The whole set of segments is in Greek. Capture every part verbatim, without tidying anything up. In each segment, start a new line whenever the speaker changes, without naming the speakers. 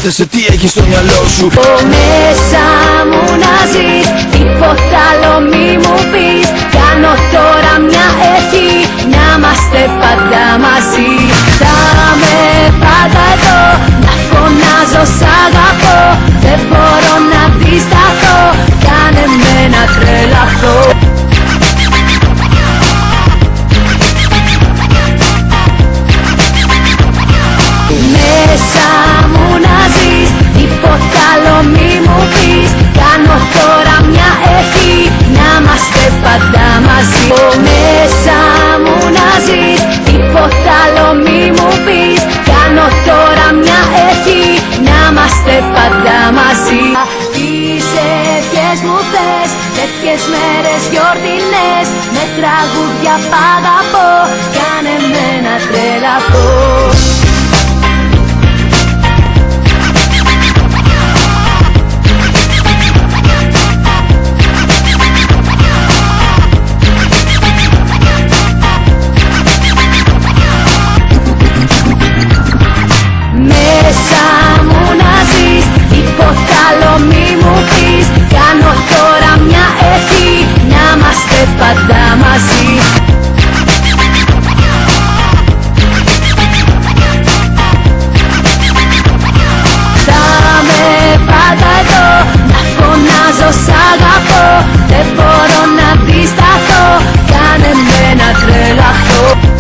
σκέφτεσαι, τι έχεις στο μυαλό σου.
Το μέσα μου να ζεις, τίποτα άλλο μη μου πεις. Κάνω τώρα μια ευχή, να είμαστε πάντα μαζί. Θα με πάντα εδώ, να φωνάζω σ' αγαπώ. Δεν μπορώ να αντισταθώ, κάνε με να τρελαθώ. Μέσα μου να ζεις, τίποτα άλλο μη μου πεις. Κάνω τώρα μια ευχή, να είμαστε πάντα μαζί. Μέσα μου να ζεις, τίποτα άλλο μη μου πεις. Κάνω τώρα μια ευχή, να είμαστε πάντα μαζί. Τις ευχές μου θες, τέτοιες μέρες γιορτινές. Με τραγούδια π' αγαπώ, κάνε με να τρελαθώ. Μέσα μου να ζεις, τίποτα άλλο μη μου πεις. Κάνω τώρα μια ευχή, να είμαστε πάντα μαζί. Θα με πάντα εδώ, να φωνάζω σ' αγαπώ. Δεν μπορώ να αντισταθώ, κάνε με να τρελαθώ.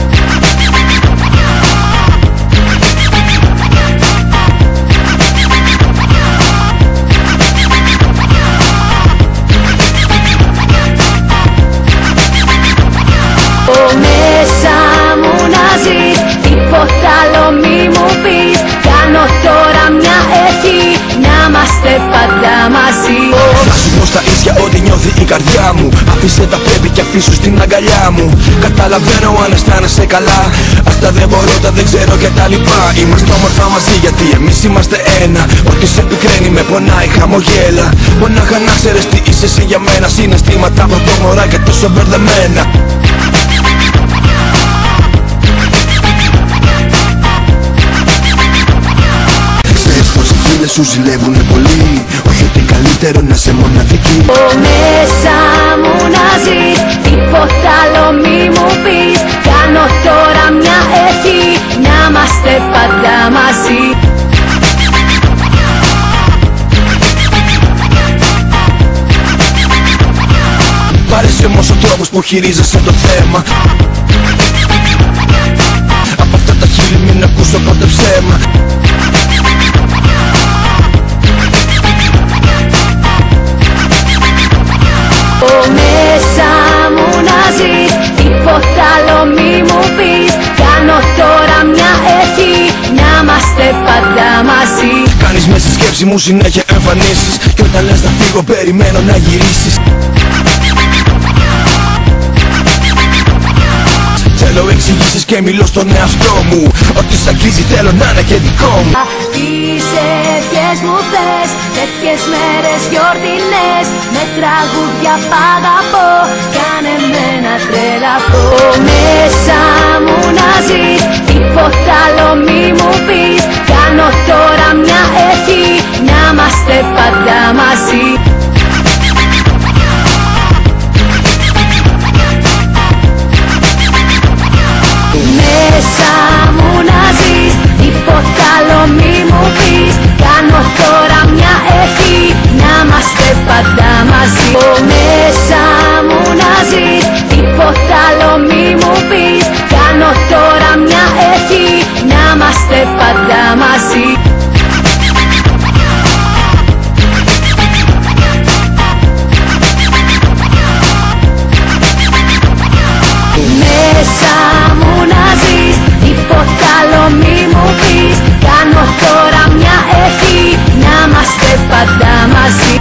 Μέσα μου να ζεις, τίποτα άλλο μη μου πεις. Κάνω τώρα μια ευχή, να είμαστε πάντα μαζί.
Θα σου πω στα ίσια ό,τι νιώθει η καρδιά μου. Αφήσε τα πρέπει και αφήσου στην αγκαλιά μου. Καταλαβαίνω αν αισθάνεσαι καλά, αυτά δεν μπορώ, τα δεν ξέρω και τα λοιπά. Είμαστε όμορφα μαζί γιατί εμείς είμαστε ένα. Ό,τι σε πικραίνει με πονάει χαμογέλα. Μονάχα να ξέρεις τι είσαι εσύ για μένα. Συναισθήματα πρωτόμορα και τόσο μπερδεμένα. Σου ζηλεύουνε πολύ, όχι ότι καλύτερο να σε μοναδική.
Μέσα μου να ζεις, τίποτα άλλο μη μου πεις. Κάνω τώρα μια ευχή, να είμαστε πάντα μαζί.
Μ' αρέσει όμως ο τρόπος που χειρίζεσαι το θέμα. Από αυτά τα χείλη μην ακούσω ποτέ ψέμα.
Μέσα μου να ζεις, τίποτα άλλο μη μου πεις. Κάνω τώρα μια ευχή, να είμαστε πάντα μαζί.
Κάνεις μέσα στη σκέψη μου συνέχεια εμφανίσεις, κι όταν λες να φύγω περιμένω να γυρίσεις. Θέλω εξηγήσεις και μιλώ στον εαυτό μου. Ό,τι σ' αγγίζει θέλω να είναι και δικό μου.
Τις ευχές μου θες, τέτοιες μέρες γιορτινές. Με τραγούδια π' αγαπώ, κάνε με να τρελαθώ. Μέσα μου να ζεις, τίποτα άλλο μη μου πεις. Κάνω τώρα μια ευχή, να είμαστε πάντα μαζί. Μέσα μου να ζεις, τίποτα άλλο μη μου πεις. Κάνω τώρα μια ευχή, να είμαστε πάντα μαζί. Μέσα μου να ζεις, τίποτα άλλο μη μου πεις. Κάνω τώρα μια ευχή, να είμαστε πάντα μαζί. Μέσα μου να ζεις, τίποτα άλλο μη μου πεις. Κάνω τώρα μια ευχή, να είμαστε πάντα μαζί.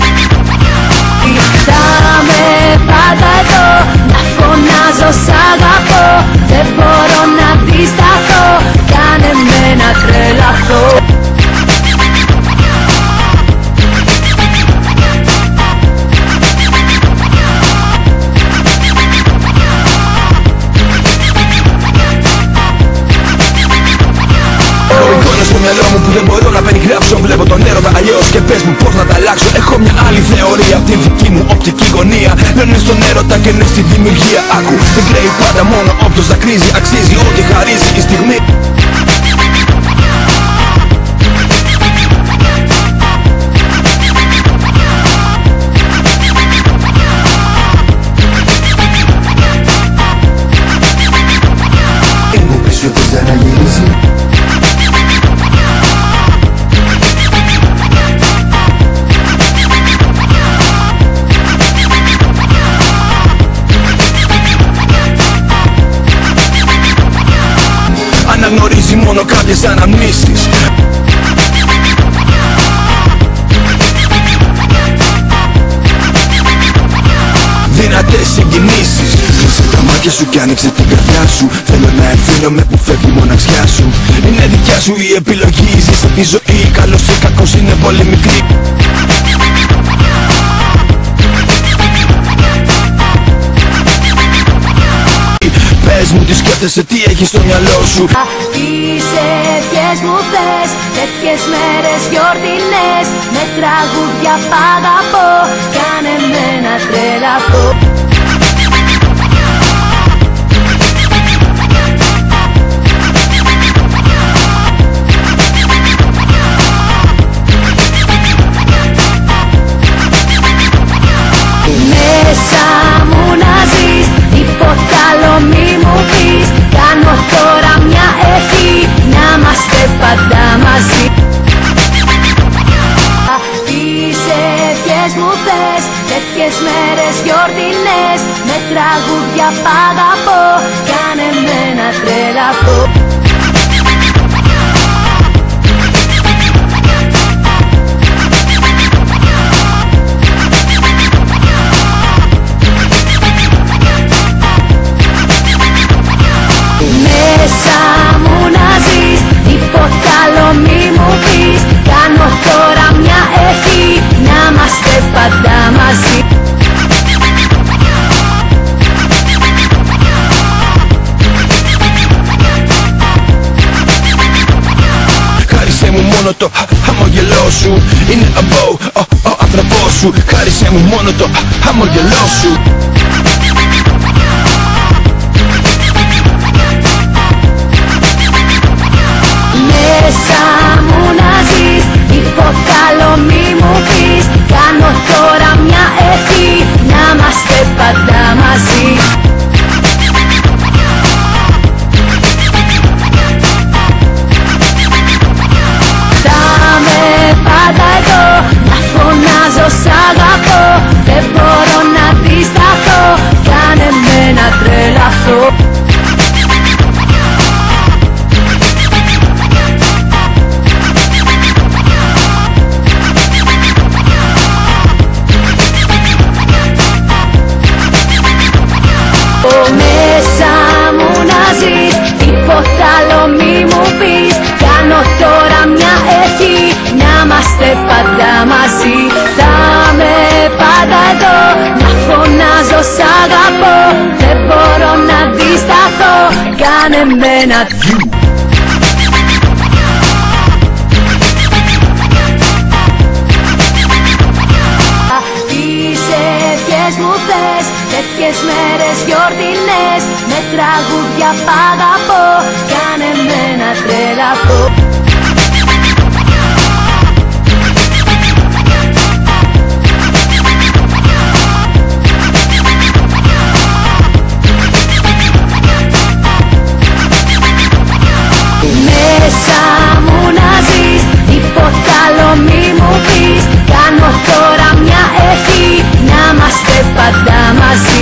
Θα με πάντα εδώ, να φωνάζω σ' αγαπώ.
κοινωνία. Λένε στον έρωτα και ναι στη δημιουργία. Άκου, δεν κλαίει πάντα μόνο όποιος δακρύζει. Αξίζει ό,τι χαρίζει η στιγμή.
Μου πεις ότι ξαναγυρίζει.
Αναγνωρίζει μόνο κάποιες αναμνήσεις. Δυνατές συγκινήσεις. Κλείσε τα μάτια σου κι άνοιξε την καρδιά σου. Θέλω να ευθύνομαι που φεύγει η μοναξιά σου. Είναι δικιά σου η επιλογή. Ζήσε τη ζωή, καλός ή κακός είναι πολύ μικρή. Πες μου τι σκέφτεσαι, τι έχεις στο μυαλό σου.
Τις ευχές μου θες, τέτοιες μέρες γιορτινές. Με τραγούδια π' αγαπώ, κάνε με να τρελαθώ. Μέσα μου να ζεις, τίποτα άλλο μη μου πεις. Κάνω τώρα μια ευχή, να είμαστε πάντα μαζί. Τις ευχές μου θες, τέτοιες μέρες γιορτινές. Με τραγούδια π' αγαπώ, κάνε με να τρελαθώ. Μέσα μου να ζεις, τίποτα άλλο μη μου πεις. Κάνω τώρα μια ευχή, να είμαστε πάντα μαζί.
Χάρισε μου μόνο το χαμογελό σου. Είναι αμπό ο, ο άνθρωπός σου. Χάρισε μου μόνο το χαμογελό σου.
Μέσα μου να ζεις, τίποτα άλλο μη μου πεις. Κάνω τώρα μια ευχή, να είμαστε πάντα μαζί. Θα με πάντα εδώ, να φωνάζω σ' αγαπώ. Δεν μπορώ να αντισταθώ, κάνε με να τρελαθώ. Μέσα μου να ζεις, τίποτα άλλο μη μου πεις. Κάνω τώρα μια ευχή, να είμαστε πάντα μαζί. Θα με πάντα εδώ, να φωνάζω σ' αγαπώ. Δεν μπορώ να αντισταθώ, κάνε με να μου θες, τέτοιες μέρες γιορτινές. Με τραγούδια π' αγαπώ, κάνε με να τρελαθώ. Μέσα μου να ζεις, τίποτα άλλο μη μου πεις. Κάνω τώρα μια ευχή, να είμαστε πάντα μαζί.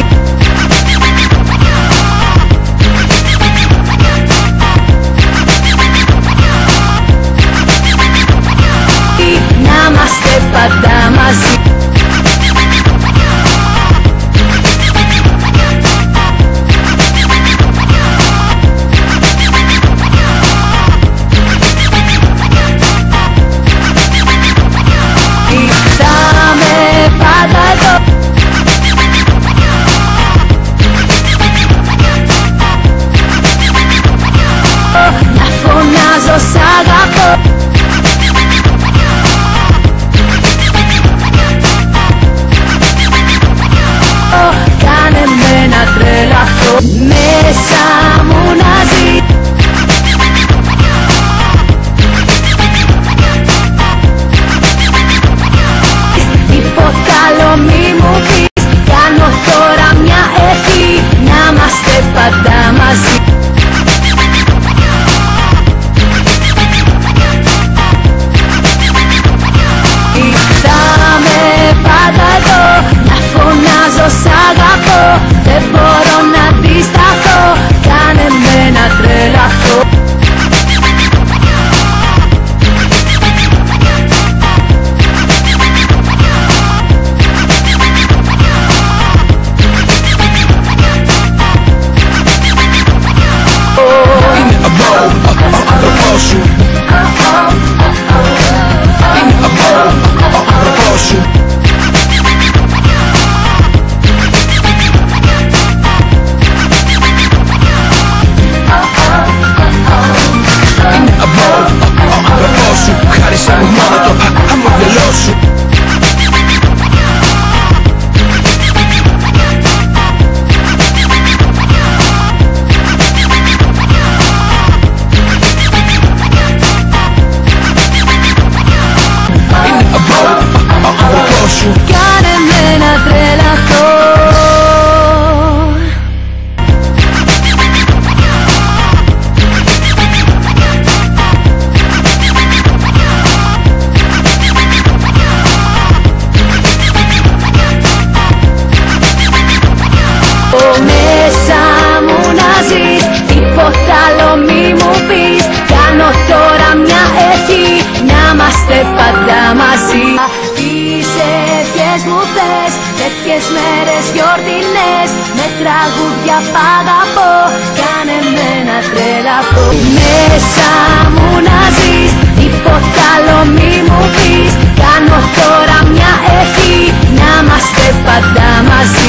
τέτοιες μέρες γιορτινές, με τραγούδια π' αγαπώ, κάνε με να τρελαθώ. Μέσα μου να ζεις, τίποτα άλλο μη μου πεις, κάνω τώρα μια ευχή, να είμαστε πάντα μαζί.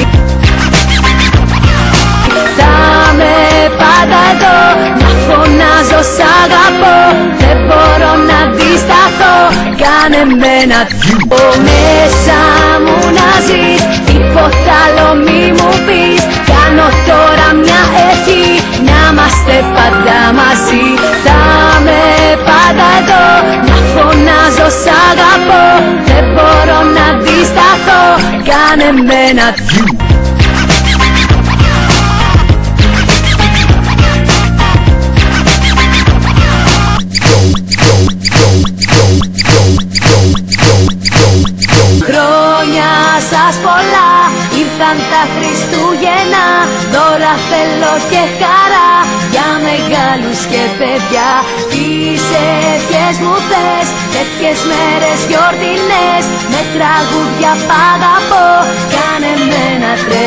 Θα με πάντα εδώ, να φωνάζω σ' αγαπώ, δεν μπορώ να αντισταθώ, κάνε με να τρελαθώ. Μέσα μου να ζεις, τίποτα άλλο μη μου πεις, κάνω τώρα μια ευχή, να είμαστε πάντα μαζί. Θα με πάντα εδώ, να φωνάζω σ' αγαπώ, δεν μπορώ να αντισταθώ, κάνε με να τρελαθώ. Χρόνια σας πολλά, ήρθαν τα Χριστούγεννα, δώρα θέλω και χαρά, για μεγάλους και παιδιά. Τις ευχές μου θες, τέτοιες μέρες γιορτινές, με τραγούδια π' αγαπώ, κάνε με να τρελαθώ.